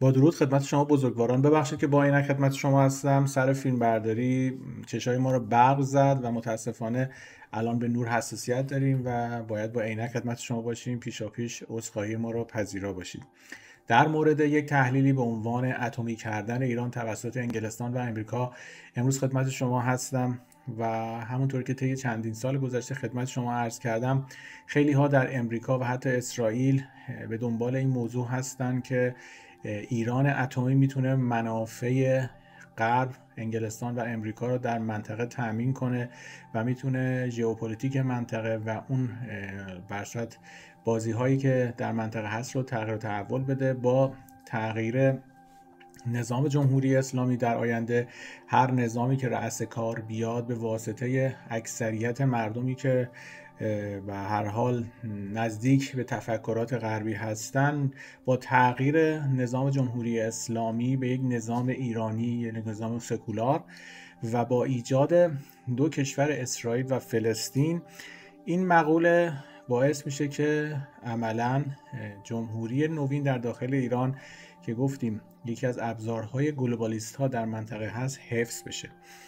با درود خدمت شما بزرگواران. ببخشید که با عینک خدمت شما هستم. سر فیلم برداری چشای ما رو برق زد و متاسفانه الان به نور حساسیت داریم و باید با عینک خدمت شما باشیم. پیشاپیش عذرخواهی ما رو پذیرا باشید. در مورد یک تحلیلی به عنوان اتمی کردن ایران توسط انگلستان و امریکا امروز خدمت شما هستم و همونطور که طی چندین سال گذشته خدمت شما عرض کردم، خیلی ها در امریکا و حتی اسرائیل به دنبال این موضوع هستن که ایران اتمی میتونه منافع غرب، انگلستان و امریکا رو در منطقه تأمین کنه و میتونه ژئوپلیتیک منطقه و اون برصد بازی هایی که در منطقه هست رو تغییر و تحول بده. با تغییر نظام جمهوری اسلامی در آینده، هر نظامی که رأس کار بیاد به واسطه اکثریت مردمی که به هر حال نزدیک به تفکرات غربی هستند، با تغییر نظام جمهوری اسلامی به یک نظام ایرانی، یک نظام سکولار و با ایجاد دو کشور اسرائیل و فلسطین، این مقوله باعث میشه که عملاً جمهوری نوین در داخل ایران که گفتیم یکی از ابزارهای گلوبالیست ها در منطقه هست حفظ بشه.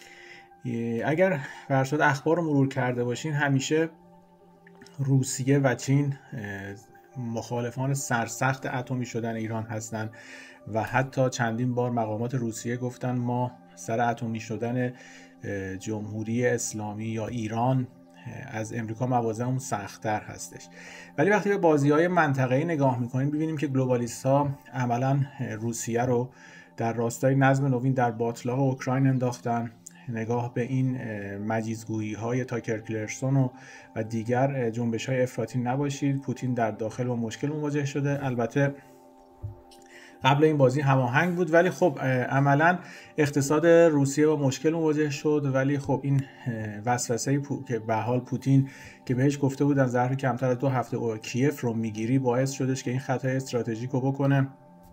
اگر فرشاد اخبار رو مرور کرده باشین، همیشه روسیه و چین مخالفان سرسخت اتمی شدن ایران هستند و حتی چندین بار مقامات روسیه گفتن ما سر اتمی شدن جمهوری اسلامی یا ایران از امریکا موازهمون سخت‌تر هستش. ولی وقتی به بازی‌های منطقه‌ای نگاه می‌کنیم ببینیم که گلوبالیست‌ها عملاً روسیه رو در راستای نظم نوین در باتلاق اوکراین انداختن. نگاه به این مجیزگویی‌های تاکر کلرسون و دیگر جنبش‌های افراطی نباشید. پوتین در داخل با مشکل مواجه شده. البته قبل این بازی هماهنگ بود، ولی خب عملاً اقتصاد روسیه با مشکل مواجه شد. ولی خب این وسوسه که به حال پوتین که بهش گفته بودن ظرف کمتر از 2 هفته کیف رو میگیری، باعث شدش که این خطای استراتژیک رو بکنه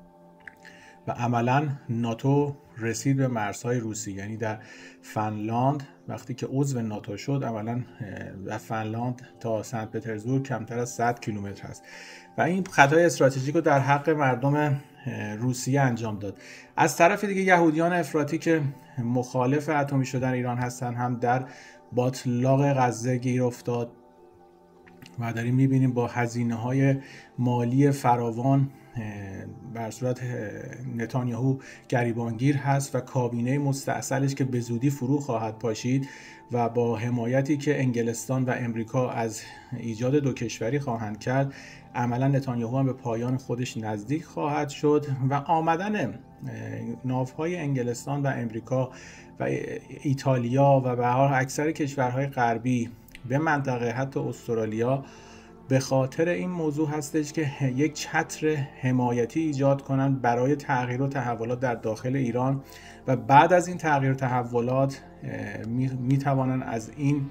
و عملاً ناتو رسید به مرزهای روسیه. یعنی در فنلاند وقتی که عضو ناتو شد، عملاً در فنلاند تا سنت پترزبورگ کمتر از 100 کیلومتر است و این خطای استراتژیک رو در حق مردم روسیه انجام داد. از طرف دیگه یهودیان افراطی که مخالف اتمی شدن ایران هستن هم در باتلاق غزه گیر افتاد و داریم میبینیم با هزینه‌های مالی فراوان بر صورت نتانیاهو گریبانگیر هست و کابینه مستأصلش که به زودی فرو خواهد پاشید و با حمایتی که انگلستان و امریکا از ایجاد دو کشوری خواهند کرد، عملا نتانیاهو هم به پایان خودش نزدیک خواهد شد و آمدن ناوهای انگلستان و امریکا و ایتالیا و به هر اکثر کشورهای غربی به منطقه حتی استرالیا به خاطر این موضوع هستش که یک چتر حمایتی ایجاد کنند برای تغییر و تحولات در داخل ایران و بعد از این تغییر و تحولات میتوانند از این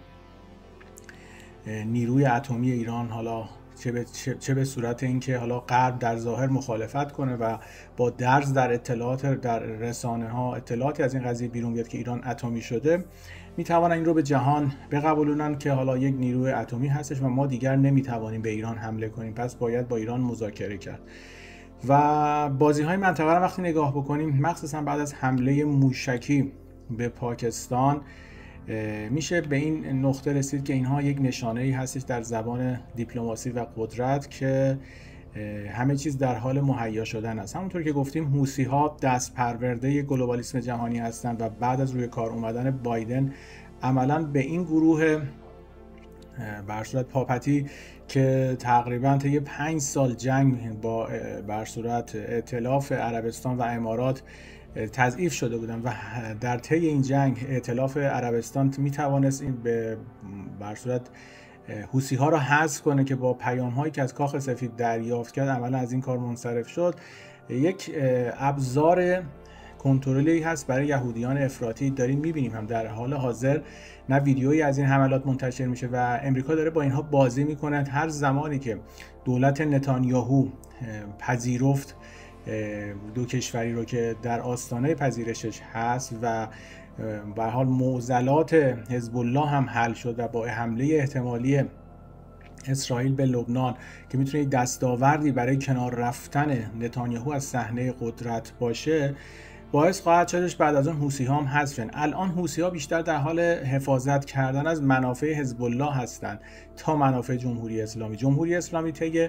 نیروی اتمی ایران، حالا چه به صورت اینکه حالا غرب در ظاهر مخالفت کنه و با درز در اطلاعات در رسانه ها اطلاعاتی از این قضیه بیرون بیاد که ایران اتمی شده، میتوانن این رو به جهان بقبولونن که حالا یک نیروی اتمی هستش و ما دیگر نمیتوانیم به ایران حمله کنیم، پس باید با ایران مذاکره کرد. و بازی های منطقه رو وقتی نگاه بکنیم، مخصوصا بعد از حمله موشکی به پاکستان، میشه به این نقطه رسید که اینها یک نشانه‌ای هستش در زبان دیپلماسی و قدرت که همه چیز در حال مهیا شدن است. همونطور که گفتیم حوثی‌ها دست پرورده گلوبالیسم جهانی هستند و بعد از روی کار اومدن بایدن عملاً به این گروه بر صورت پاپتی که تقریباً طی 5 سال جنگ با بر صورت ائتلاف عربستان و امارات تضعیف شده بودن و در طی این جنگ ائتلاف عربستان میتوانست این بر صورت حوثی‌ها را حذف کنه که با پیام‌هایی که از کاخ سفید دریافت کرد عملا از این کار منصرف شد. یک ابزار کنترلی هست برای یهودیان افراطی. داریم می‌بینیم هم در حال حاضر نه ویدیویی از این حملات منتشر میشه و امریکا داره با اینها بازی میکنه. هر زمانی که دولت نتانیاهو پذیرفت دو کشوری رو که در آستانه پذیرشش هست و به حال معضلات حزب الله هم حل شد و با حمله احتمالی اسرائیل به لبنان که میتونه یک دستاوردی برای کنار رفتن نتانیاهو از صحنه قدرت باشه، باعث خواهد شدش بعد از اون حوثی ها هم حذف شدن. الان حوثی ها بیشتر در حال حفاظت کردن از منافع حزب الله هستند تا منافع جمهوری اسلامی. جمهوری اسلامی طی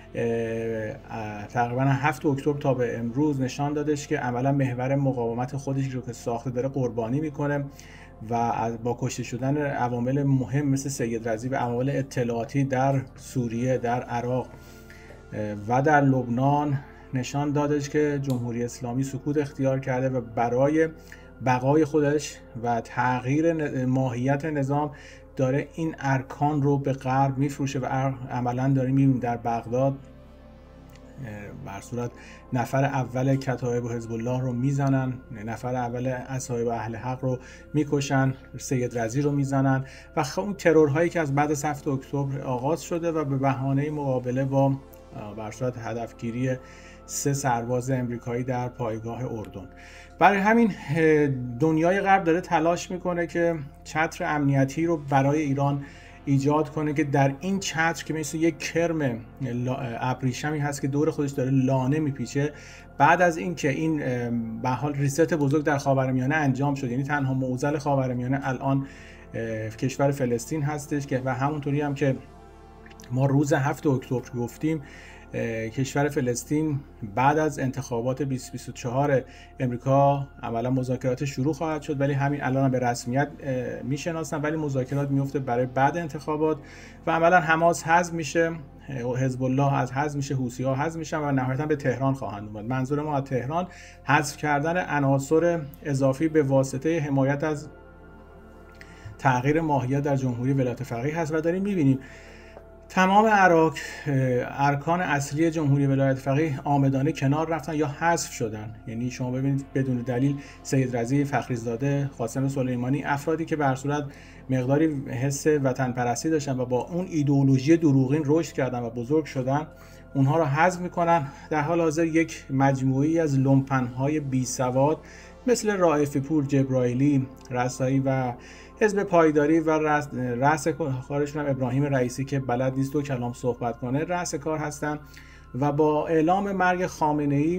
تقریبا 7 اکتبر تا به امروز نشان دادش که عملا محور مقاومت خودش رو که ساخته داره قربانی میکنه و با کشته شدن عوامل مهم مثل سید رضی و عوامل اطلاعاتی در سوریه، در عراق و در لبنان نشان دادش که جمهوری اسلامی سکوت اختیار کرده و برای بقای خودش و تغییر ماهیت نظام داره این ارکان رو به غرب میفروشه و عملا داریم میبینیم در بغداد بر صورت نفر اول کتایب حزب الله رو میزنن، نفر اول اصحاب اهل حق رو میکشن، سید رضی رو میزنن و اون ترورهایی که از بعد از 7 اکتبر آغاز شده و به بهانه مقابله با بر صورت هدفگیری 3 سرباز امریکایی در پایگاه اردن. برای همین دنیای غرب داره تلاش میکنه که چتر امنیتی رو برای ایران ایجاد کنه که در این چتر که مثل یک کرم ابریشمی هست که دور خودش داره لانه میپیچه، بعد از این که این به حال ریست بزرگ در خاورمیانه انجام شد، یعنی تنها معضل خاورمیانه الان کشور فلسطین هستش که و همونطوری هم که ما روز 7 اکتبر گفتیم کشور فلسطین بعد از انتخابات 2024 امریکا عملا مذاکرات شروع خواهد شد، ولی همین الان هم به رسمیت میشناسن، ولی مذاکرات میفته برای بعد انتخابات و عملا حماس حذف میشه، حزب الله از حذف میشه، حوثی ها حذف میشن و نهایتا به تهران خواهند اومد. منظور ما از تهران حذف کردن عناصر اضافی به واسطه حمایت از تغییر ماهیت در جمهوری ولایت فقیه هست و داریم میبینیم تمام عراق ارکان اصلی جمهوری ولایت فقیه آمدانه کنار رفتن یا حذف شدن. یعنی شما ببینید بدون دلیل سید رضی، فخریزاده، قاسم سلیمانی، افرادی که به هر صورت مقداری حس وطن پرستی داشتن و با اون ایدئولوژی دروغین رشد کردن و بزرگ شدن، اونها رو حذف میکنن. در حال حاضر یک مجموعه‌ای از لومپن‌های بی سواد مثل رائفی پور، جبرائیلی، رسایی و حزب پایداری و رأس کارشون هم ابراهیم رئیسی که بلد نیست 2 کلام صحبت کنه رأس کار هستن و با اعلام مرگ خامنه‌ای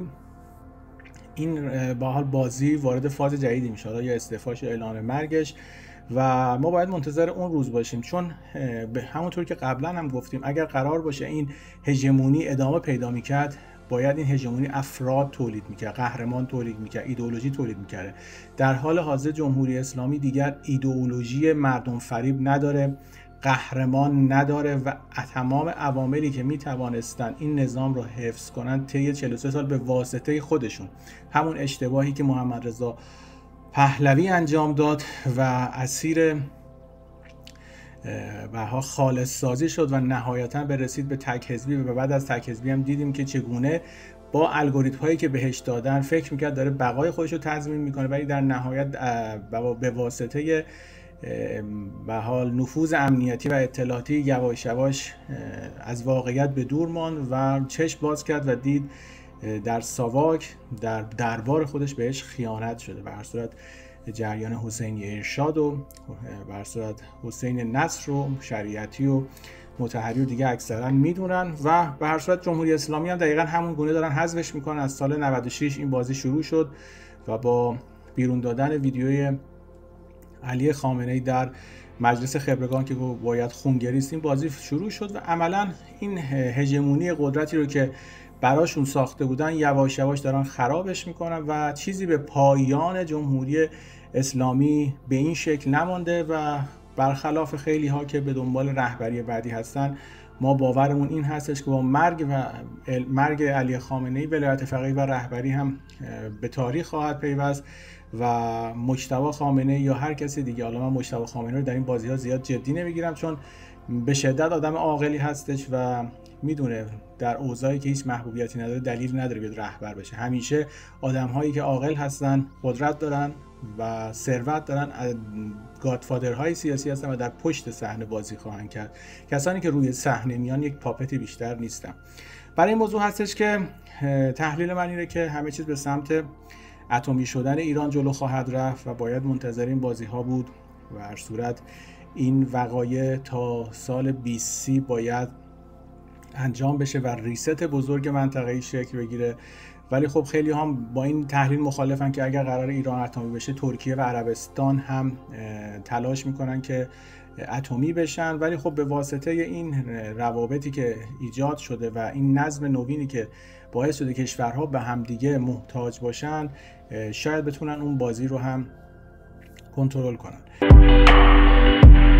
این با حال بازی وارد فاز جدیدی میشه، یا استعفاش یا اعلام مرگش و ما باید منتظر اون روز باشیم، چون به همونطور که قبلا هم گفتیم اگر قرار باشه این هژمونی ادامه پیدا میکرد باید این هژمونی افراد تولید میکرد، قهرمان تولید میکرد، ایدئولوژی تولید میکرد. در حال حاضر جمهوری اسلامی دیگر ایدئولوژی مردم فریب نداره، قهرمان نداره و تمام عواملی که میتوانستن این نظام رو حفظ کنن طی 43 سال به واسطه خودشون، همون اشتباهی که محمد رضا پهلوی انجام داد و اسیر و خالص سازی شد و نهایتا به رسید به تک حزبی و بعد از تک حزبی هم دیدیم که چگونه با الگوریتم هایی که بهش دادن فکر میکرد داره بقای خودش رو تضمین میکنه، ولی در نهایت به واسطه به حال نفوذ امنیتی و اطلاعاتی یواش یواش از واقعیت به دور ماند و چشم باز کرد و دید در ساواک در دربار خودش بهش خیانت شده. به هر صورت جریان حسینی ارشاد و به هر صورت حسین نصر و شریعتی و مطهری و دیگه اکثرا میدونن و به هر صورت جمهوری اسلامی هم دقیقاً همون گونه دارن حذفش میکنن. از سال 96 این بازی شروع شد و با بیرون دادن ویدیوی علی خامنه‌ای در مجلس خبرگان که باید خونگریست این بازی شروع شد و عملاً این هژمونی قدرتی رو که براشون ساخته بودن یواش یواش دارن خرابش میکنن و چیزی به پایان جمهوری اسلامی به این شکل نمانده و برخلاف خیلی ها که به دنبال رهبری بعدی هستن، ما باورمون این هستش که با مرگ علی خامنه‌ای ولایت فقیه و رهبری هم به تاریخ خواهد پیوست و مجتبی خامنه‌ای یا هر کسی دیگه، حالا من مجتبی خامنه‌ای رو در این بازی ها زیاد جدی نمیگیرم چون به شدت آدم عاقلی هستش و میدونه در اوضاعی که هیچ محبوبیتی نداره دلیل نداره بیاد رهبر بشه. همیشه آدم‌هایی که عاقل هستن، قدرت دارن و ثروت دارن، گادفادرهای سیاسی هستن و در پشت صحنه بازی خواهند کرد. کسانی که روی صحنه میان یک پاپتی بیشتر نیستن. برای این موضوع هستش که تحلیل من اینه که همه چیز به سمت اتمی شدن ایران جلو خواهد رفت و باید منتظر این بازی ها بود و هر صورت این وقایع تا سال 2030 باید انجام بشه و ریست بزرگ منطقه‌ای شکل بگیره. ولی خب خیلی هم با این تحلیل مخالفن که اگر قرار ایران اتمی بشه ترکیه و عربستان هم تلاش میکنن که اتمی بشن. ولی خب به واسطه این روابطی که ایجاد شده و این نظم نوینی که باعث شده کشورها به همدیگه محتاج باشن، شاید بتونن اون بازی رو هم کنترل کنن.